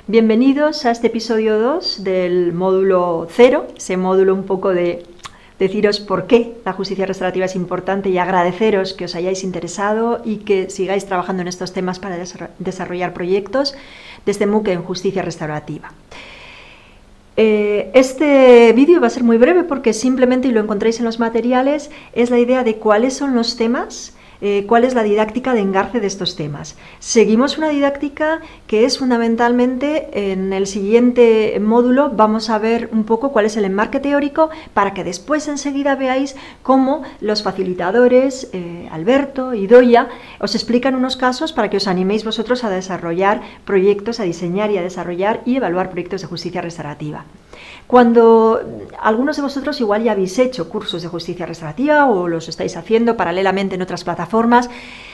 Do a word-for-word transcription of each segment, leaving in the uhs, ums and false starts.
Bienvenidos a este episodio dos del módulo cero, ese módulo un poco de deciros por qué la justicia restaurativa es importante y agradeceros que os hayáis interesado y que sigáis trabajando en estos temas para desarrollar proyectos desde MOOC en justicia restaurativa. Este vídeo va a ser muy breve porque simplemente, y lo encontráis en los materiales, es la idea de cuáles son los temas, eh, cuál es la didáctica de engarce de estos temas. Seguimos una didáctica que es fundamentalmente, en el siguiente módulo vamos a ver un poco cuál es el enmarque teórico para que después enseguida veáis cómo los facilitadores, eh, Alberto y Doya, os explican unos casos para que os animéis vosotros a desarrollar proyectos, a diseñar y a desarrollar y evaluar proyectos de justicia restaurativa. Cuando algunos de vosotros igual ya habéis hecho cursos de justicia restaurativa o los estáis haciendo paralelamente en otras plataformas,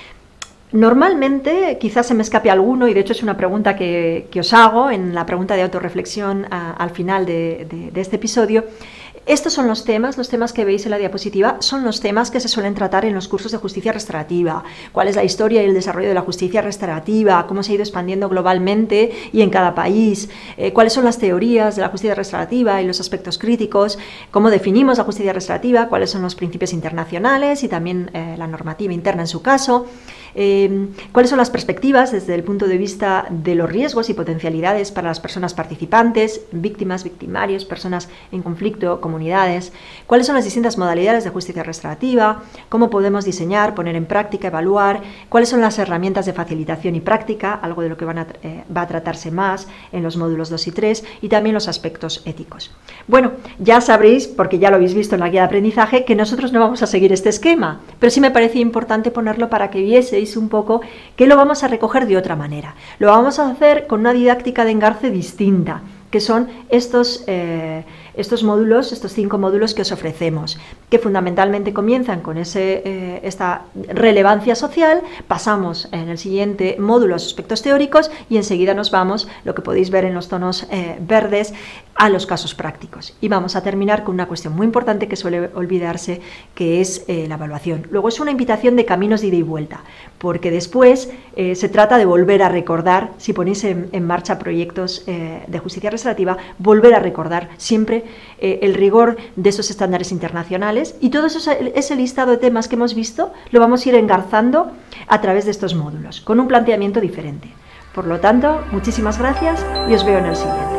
normalmente, quizás se me escape alguno, y de hecho es una pregunta que, que os hago en la pregunta de autorreflexión a, al final de, de, de este episodio. Estos son los temas, los temas que veis en la diapositiva, son los temas que se suelen tratar en los cursos de justicia restaurativa. ¿Cuál es la historia y el desarrollo de la justicia restaurativa? ¿Cómo se ha ido expandiendo globalmente y en cada país? Eh, ¿Cuáles son las teorías de la justicia restaurativa y los aspectos críticos? ¿Cómo definimos la justicia restaurativa? ¿Cuáles son los principios internacionales y también eh, la normativa interna en su caso? Eh, ¿Cuáles son las perspectivas desde el punto de vista de los riesgos y potencialidades para las personas participantes, víctimas, victimarios, personas en conflicto, comunidades? ¿Cuáles son las distintas modalidades de justicia restaurativa? ¿Cómo podemos diseñar, poner en práctica, evaluar? ¿Cuáles son las herramientas de facilitación y práctica? Algo de lo que van a, eh, va a tratarse más en los módulos dos y tres, y también los aspectos éticos. Bueno, ya sabréis, porque ya lo habéis visto en la guía de aprendizaje, que nosotros no vamos a seguir este esquema, pero sí me parecía importante ponerlo para que vieseis un poco que lo vamos a recoger de otra manera. Lo vamos a hacer con una didáctica de engarce distinta, que son estos, eh, estos módulos, estos cinco módulos que os ofrecemos, que fundamentalmente comienzan con ese, eh, esta relevancia social, pasamos en el siguiente módulo a los aspectos teóricos y enseguida nos vamos, lo que podéis ver en los tonos eh, verdes, a los casos prácticos. Y vamos a terminar con una cuestión muy importante que suele olvidarse, que es eh, la evaluación. Luego es una invitación de caminos de ida y vuelta, porque después eh, se trata de volver a recordar, si ponéis en, en marcha proyectos eh, de justicia restaurativa, volver a recordar siempre eh, el rigor de esos estándares internacionales, y todo eso, ese listado de temas que hemos visto lo vamos a ir engarzando a través de estos módulos, con un planteamiento diferente. Por lo tanto, muchísimas gracias y os veo en el siguiente.